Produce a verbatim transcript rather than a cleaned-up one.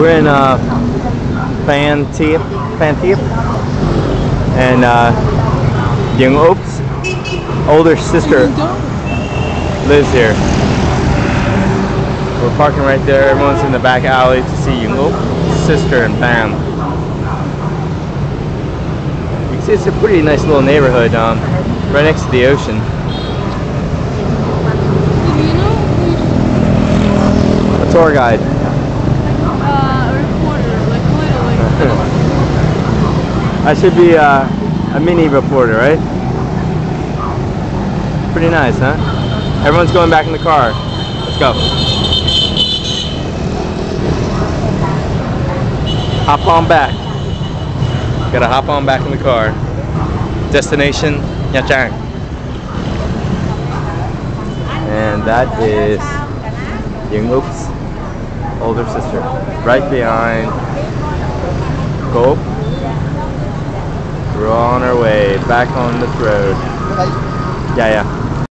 We're in uh, Phan Thiep, Phan Thiep, and uh, Yung Oop's older sister lives here. We're parking right there. Everyone's in the back alley to see Yung Oop's sister and Pam. You can see it's a pretty nice little neighborhood, um, right next to the ocean. A tour guide. I should be uh, a mini reporter, right? Pretty nice, huh? Everyone's going back in the car. Let's go. Hop on back. Gotta hop on back in the car. Destination Nha Trang. And that is Yung Oop's older sister. Right behind Go. We're on our way back on this road. Yeah, yeah.